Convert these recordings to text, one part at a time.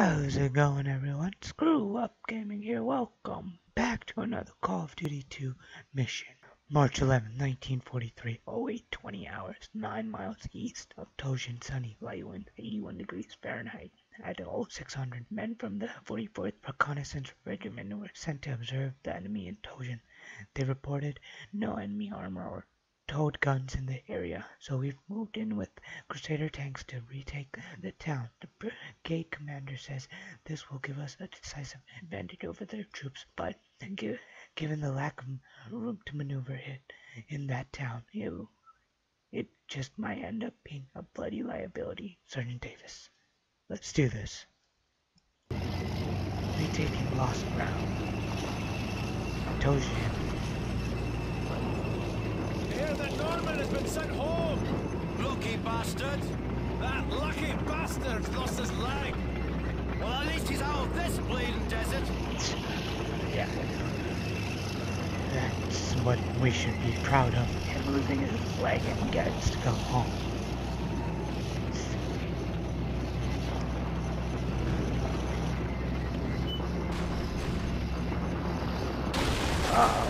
How's it going, everyone? ScrewUpGaming here. Welcome back to another Call of Duty 2 mission. March 11, 1943, 08:20 hours, 9 miles east of Toujane, sunny, light wind, 81 degrees Fahrenheit. At 0600, men from the 44th Reconnaissance Regiment were sent to observe the enemy in Toujane. They reported no enemy armor or towed guns in the area, so we've moved in with Crusader tanks to retake the town. The brigade commander says this will give us a decisive advantage over their troops, but given the lack of room to maneuver in that town, it just might end up being a bloody liability. Sergeant Davis. Let's do this. Retaking lost ground. Toujane. That Norman has been sent home! Lucky bastard! That lucky bastard's lost his leg! Well, at least he's out of this bleeding desert! Yeah. That's what we should be proud of. Him losing his leg and gets to go home. Uh-oh.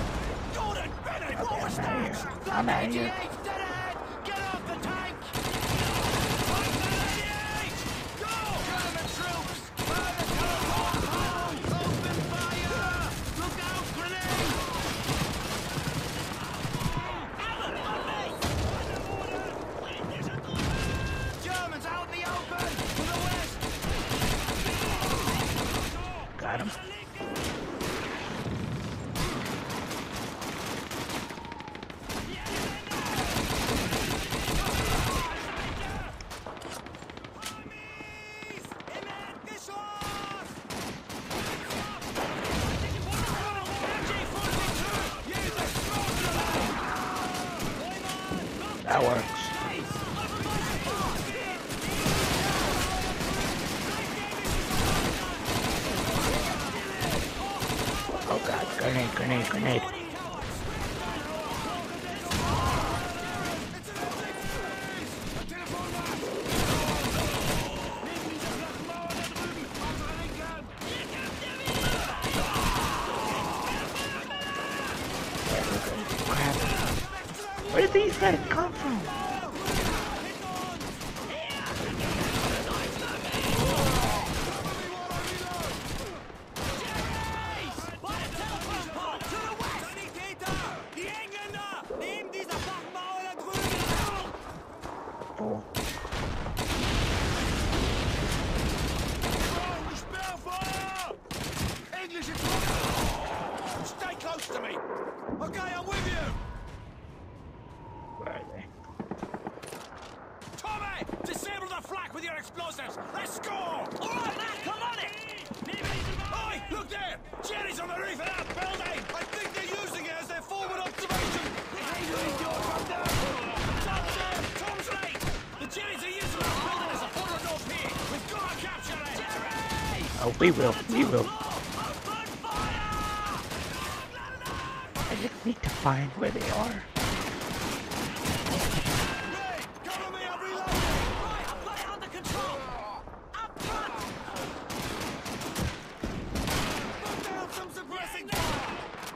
I'm out of here. Get off the tank! Fight the 88! Go! German troops! Fire the compound! Open fire! Look out, grenade! Germans out in the open! To the west! Got him. That works. Oh god, grenade. Crap. Where did these guys come from? Oh. Stay close to me! Okay, I'm with you! Where are they? Tommy! Disable the flak with your explosives! Let's go! Alright, man, come on it! Oi, look there! Jerry's on the roof of that building! I think they're using it as their forward observation! Tom's right! The Jerry's are using that building as a forward OP! We've got to capture it! Jerry! Oh, we will. Open fire! I just need to find where they are. Cover me, I'm reloading! Right, I've got it under control! Up front! Put down some suppressing fire!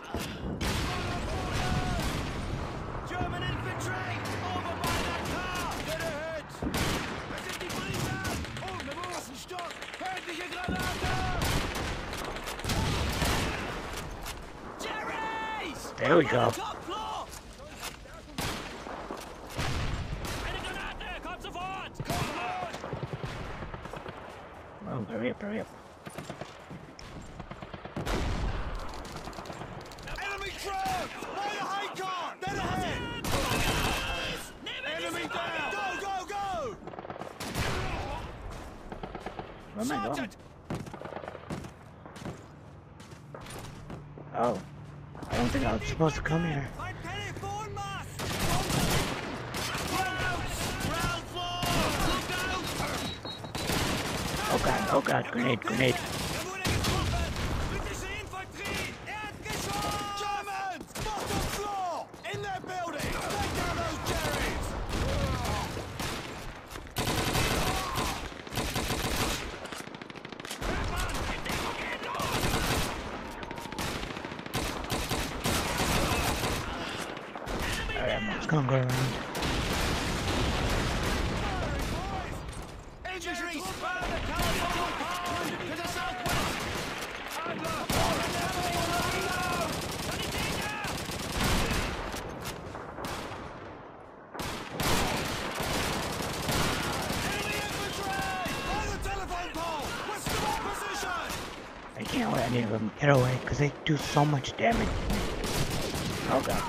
German infantry! Over by that car! Get ahead! Das sind die Polizei! Oh, wir müssen Stock! Feindliche Granate! Jerry's! There we go. Top floor! Eine Granate! Komm sofort! Oh, hurry up. Enemy truck! By the high car! Dead ahead! Enemy down! Go! Where am I going? Sergeant! Oh. I don't think I was supposed to come here. Ein Telefonmast! Ground floor! Look out! Oh god, grenade. Er wurde getroffen! Britische Infanterie! Erdgeschoss! Germans! Bottom floor! In their building! Take down those Jerrys! gonna go around. Infantry, spur the telephone pole to the southwest. I can't let any of them get away because they do so much damage. Oh god.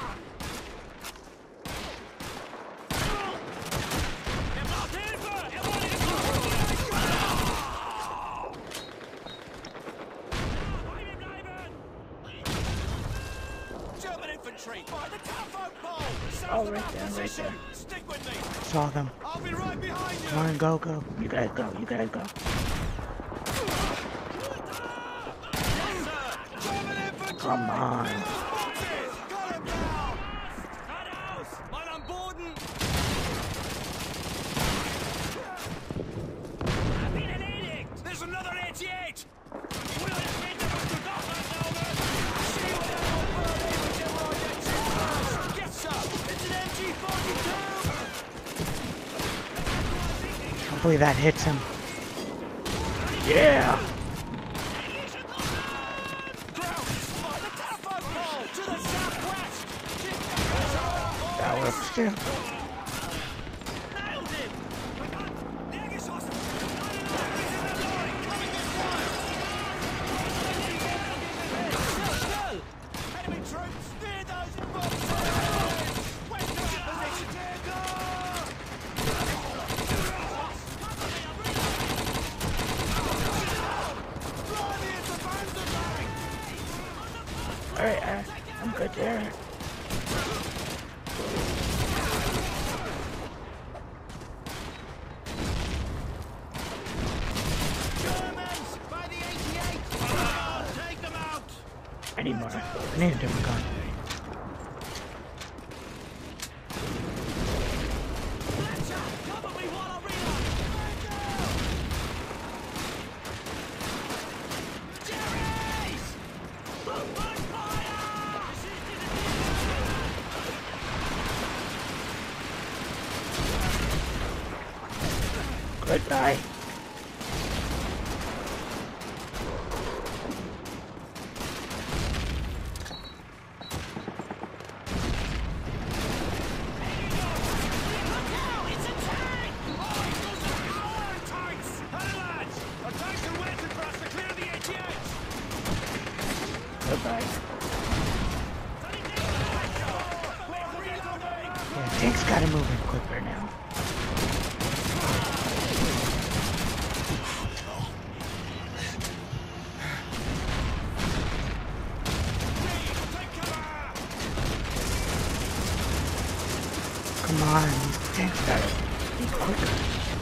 German infantry by the telephone pole. Oh, right there, right there. Stick with me. Saw them. I'll be right behind you. Come on, go, go. You gotta go, you gotta go. Come on. Got him down. Mein am Boden. I've been erledigt. There's another 88. Get some. It's an MG-42. Hopefully that hits him. Yeah. That works too. Alright, I'm good there. I need more. I need a different gun. Goodbye. Goodbye. Yeah, tanks gotta move in quicker now. Come on, these tanks gotta be quicker.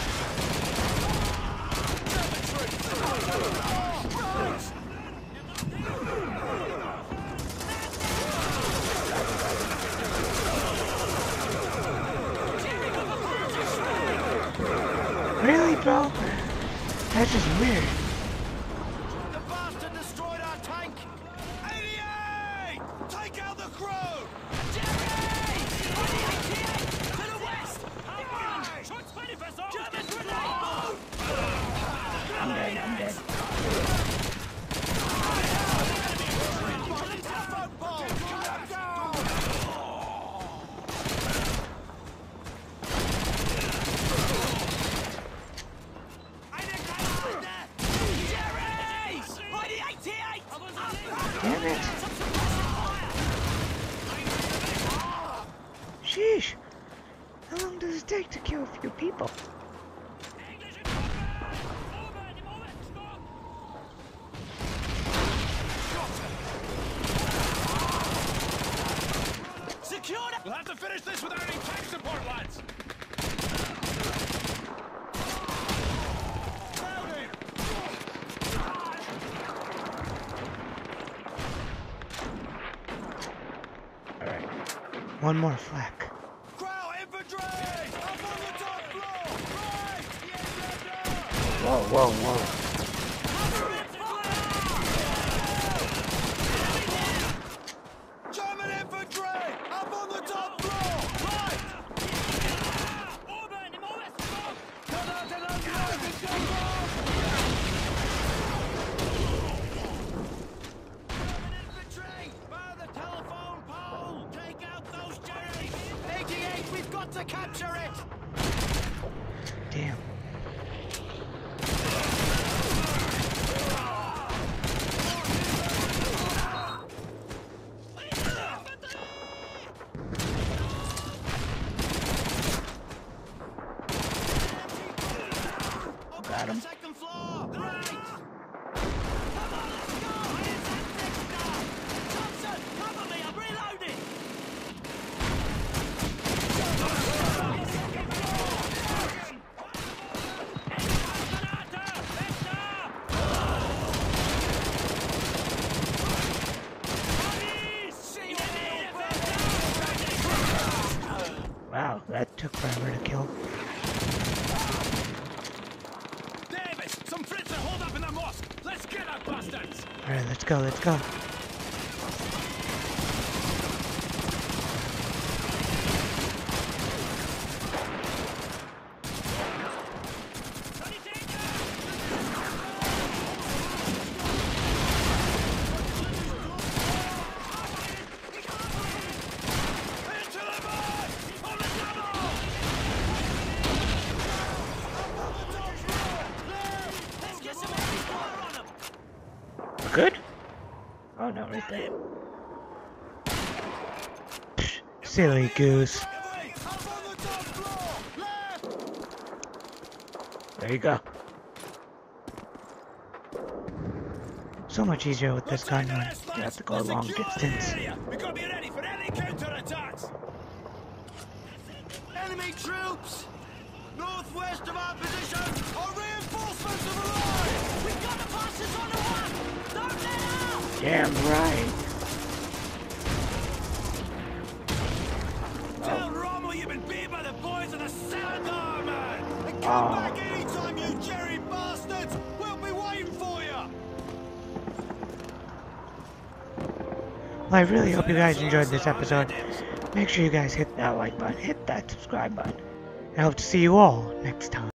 Really, bro? That's just weird. The bastard destroyed our tank. 88! Take out the crew! Jerry! 88! To the west! German grenade! I'm dead, I'm dead. Damn it. Sheesh. How long does it take to kill a few people? We'll have to finish this without any tank support, lads! Alright. One more flak. Crowd infantry! Up on the top floor! Right! Whoa, whoa, whoa. German infantry! Up on the top floor! Right! That took forever to kill. Davis, some Fritz are holed up in the mosque. Let's get that bastards. Alright, let's go, let's go. Good? Oh no, right there. Psh, silly goose. There you go. So much easier with this gun when you have to go a long distance. We gotta be ready for any counterattacks. Enemy troops! Northwest of our position! Our reinforcements have arrived! We got the bastards on the run! Don't let out! Damn right. Tell Rommel you've been beat by the boys of the Saladar, man! And come Oh. back anytime, you Jerry bastards! We'll be waiting for you! Well, I really hope you guys enjoyed this episode. Make sure you guys hit that like button, hit that subscribe button. I hope to see you all next time.